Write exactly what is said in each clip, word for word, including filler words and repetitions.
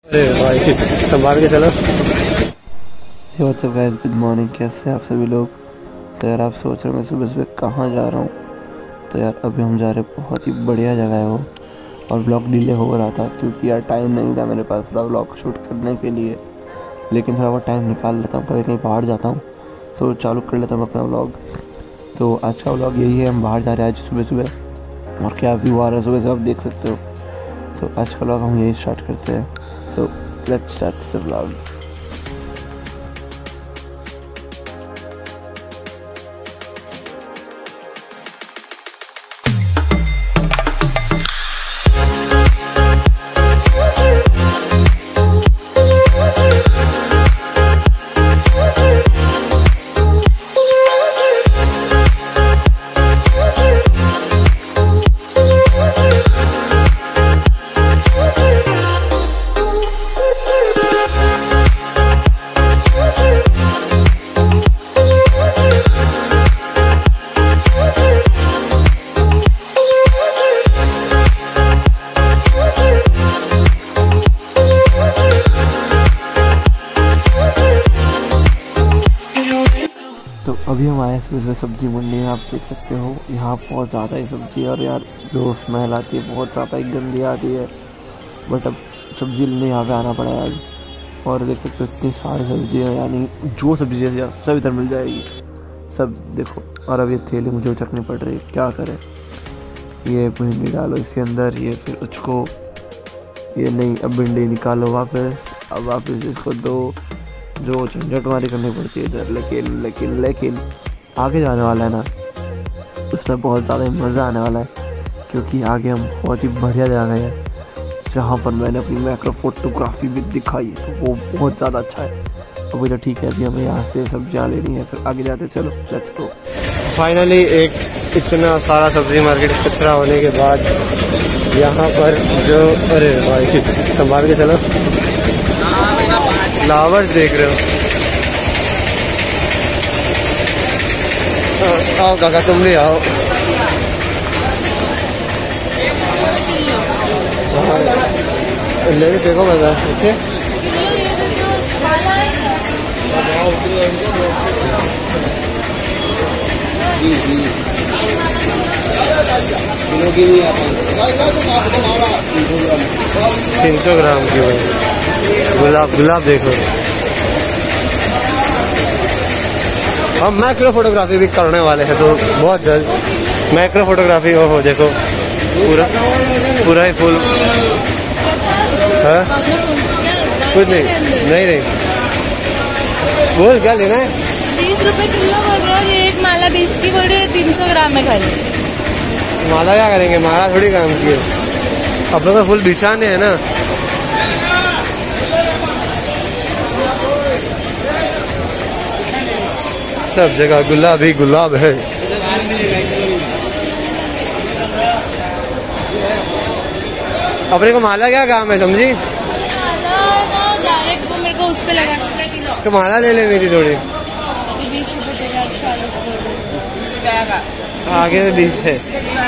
अरे भाई संभाल के चलो। What's up guys, good morning. कैसे हैं आप सभी लोग। तो यार आप सोच रहे हो मैं सुबह सुबह कहाँ जा रहा हूँ। तो यार अभी हम जा रहे हैं, बहुत ही बढ़िया जगह है वो। और ब्लॉग डिले हो रहा था क्योंकि यार टाइम नहीं था मेरे पास थोड़ा ब्लॉग शूट करने के लिए, लेकिन थोड़ा बहुत टाइम निकाल लेता हूँ। कभी कहीं बाहर जाता हूँ तो चालू कर लेता हूँ अपना ब्लॉग। तो आज का ब्लॉग यही है, हम बाहर जा रहे हैं आज सुबह सुबह और क्या व्यू आ रहा है सुबह से आप देख सकते हो। तो आज का ब्लॉग हम यही स्टार्ट करते हैं। So let's start the blog. तो अभी हम आए सुबह सब्जी मंडी में, आप देख सकते हो यहाँ बहुत ज़्यादा ही सब्जी है। और यार जो स्मेल आती है बहुत ज़्यादा ही गंदी आती है, बट अब सब्जी लेने यहाँ पे आना पड़ा है आज। और देख सकते हो इतनी सारी सब्जी है, यानी जो सब्जी जैसे सब इधर मिल जाएगी सब देखो। और अब ये थैली मुझे उचकनी पड़ रही है, क्या करें। ये भिंडी डालो इसके अंदर, ये फिर उसको ये नहीं, अब भिंडी निकालो वापस, अब वापस इसको दो, जो झंझट मारी करनी पड़ती है इधर। लेकिन लेकिन लेकिन आगे जाने वाला है ना, उसमें बहुत ज़्यादा मज़ा आने वाला है क्योंकि आगे हम बहुत ही बढ़िया जगह है जहाँ पर मैंने अपनी मैक्रो फोटोग्राफी भी दिखाई है, तो वो बहुत ज़्यादा अच्छा है। तो बोला ठीक है, अभी हमें यहाँ से सब्जियाँ लेनी है, फिर आगे जाते चलो लेट्स गो। फाइनली एक इतना सारा सब्जी मार्केट कचरा होने के बाद यहाँ पर जो, अरे भाई संभाल के चलो, फ्लावर्स देख रहे हो। आओ काका तुम भी आओ। ले देखो मजा अच्छे। तीन सौ ग्राम की भाई गुलाब गुलाब देखो। हम मैक्रो फोटोग्राफी भी करने वाले हैं, तो बहुत जल्द मैक्रो फोटोग्राफी हो हो देखो पूरा पूरा ही फुल है। कुछ नहीं नहीं नहीं बोल क्या लेना है। बीस रुपए किलो बोल रहे हो, ये एक माला बीस की बोल रही है, तीन सौ ग्राम में खाली। माला क्या करेंगे, माला थोड़ी काम की है, अब तो फुल बिछाने है ना। सब जगह गुलाब ही गुलाब है। अपने को माला क्या काम है समझी। डायरेक्ट वो मेरे को उस पे लगा, तो माला ले ले मेरी थोड़ी। बीस रुपए देगा, आगे से बीस है।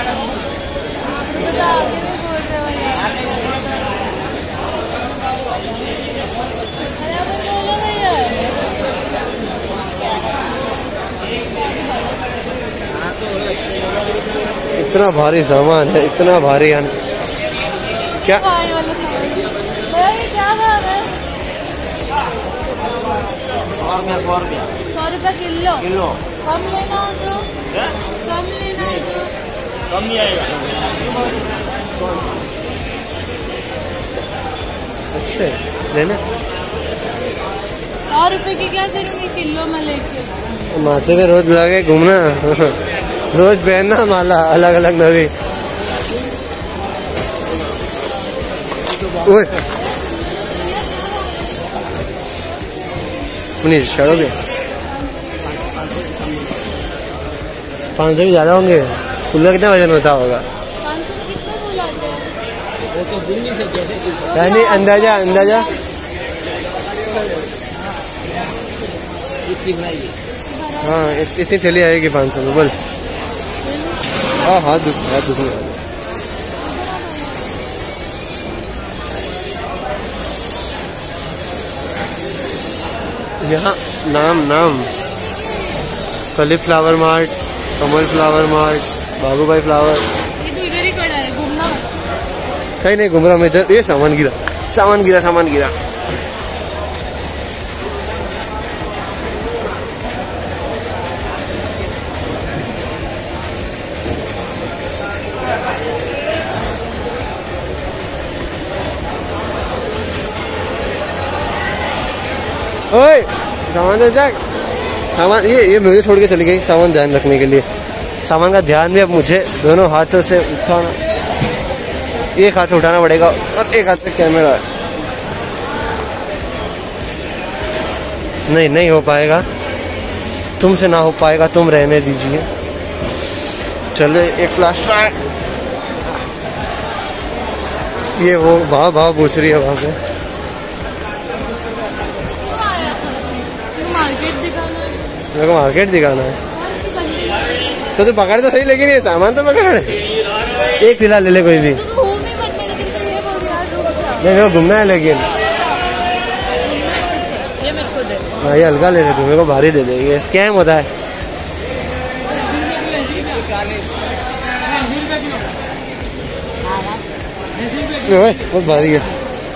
इतना भारी सामान है, इतना भारी है क्या। क्या भाव है। सौ रुपया किलो किलो कम लेना हो तो कम लेना है तो कम नहीं आएगा। अच्छा लेना। सौ रुपए की क्या करूँगी किलो में लेके। माथे पे रोज बुला के घूमना रोज पहनना माला अलग अलग नवी। उन्नीस चढ़ोगे पाँच सौ भी ज्यादा होंगे। फूल का कितना वजन होता होगा। पाँच सौ में कितना फूल आते हैं। वो तो बुन्नी से यानी अंदाजा अंदाजा हाँ इतनी थैली आएगी पाँच सौ में बोल। हाँ हाथ दुख हाथ दुख यहाँ नाम नाम कलिप flower mart, Kamal flower mart, Babubhai flower. ये तो इधर ही खड़ा है, घूमना मत। कहीं नहीं घूम रहा मैं इधर। ये सामान गिरा सामान गिरा सामान गिरा। ओए सामान दे जा। सामान ये ये मुझे छोड़ के चली गई सामान ध्यान रखने के लिए। सामान का ध्यान भी अब मुझे दोनों हाथों से उठाना, एक हाथ से उठाना पड़ेगा और एक हाथ से कैमरा। नहीं नहीं हो पाएगा, तुमसे ना हो पाएगा, तुम रहने दीजिए। चलो एक प्लास्टर। ये वो भाव भाव पूछ रही है वहां पे। मेरे को मार्केट दिखाना है तो तू पकड़ तो सही, लेकिन ये सामान तो पकड़। एक तिला ले ले कोई भी। नहीं मेरे को घूमना है लेकिन। हाँ ये हल्का ले ले तू, मेरे को भारी दे दे। ये स्कैम होता है। बहुत भारी है।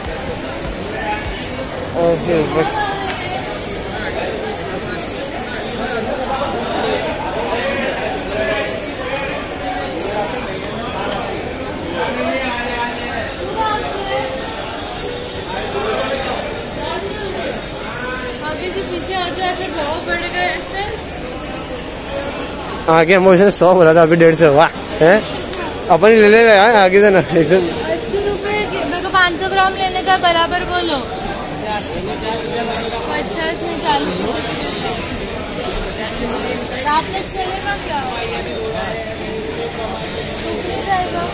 आगे हम उसने सौ बोला था, अभी डेढ़ सौ हुआ है। अपन ही ले ले यार आगे से ना। अस्सी रुपए मेरे को पाँच सौ ग्राम लेने का बराबर बोलो। पचास में चालीस रात में चलेगा क्या? जाएगा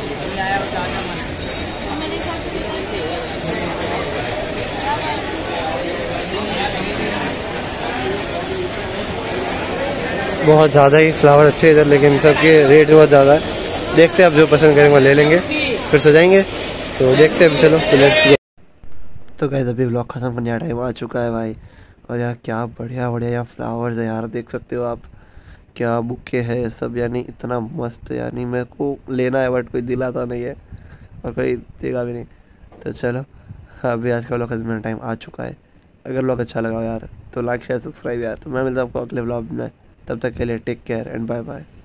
मेरे साथ। बहुत ज़्यादा ही फ्लावर अच्छे इधर, लेकिन सबके रेट बहुत ज़्यादा है। देखते हैं अब जो पसंद करेंगे वो ले लेंगे, फिर सजाएंगे। तो देखते हैं चलो। तो गाइस अभी व्लॉग खत्म करने का टाइम आ चुका है भाई। और यार क्या बढ़िया बढ़िया यहाँ फ्लावर्स है यार, देख सकते हो आप। क्या बुके है सब, यानी इतना मस्त। यानी मेरे को लेना है बट कोई दिलाता नहीं है और कोई देगा भी नहीं। तो चलो अभी आज का व्लॉग खत्म करने का टाइम आ चुका है। अगर व्लॉग अच्छा लगा यार तो लाइक शेयर सब्सक्राइब यार। तो मैं मिलता हूँ आपको अगले व्लॉग में। तब तक के लिए take care and bye bye.